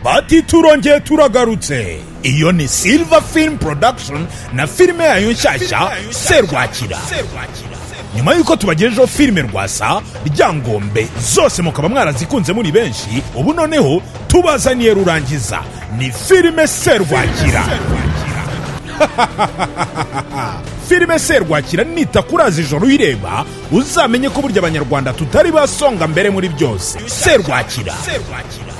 bati turongeye turagarutse. Iyo ni Silver Film Production na filime yayo nshyashya Serwakira. Nyuma yuko tubagejejeho filime Rwasa, Ryangombe zose mukaba mwarazikunze muri benshi, ubu noneho tubazaniye rurangiza ni filime Serwakira. Filime Serwakira nitakuraza ijoro uyireba uzamenye ko burya abanyarwanda tutari basonga mbere muri byose. Serwakira.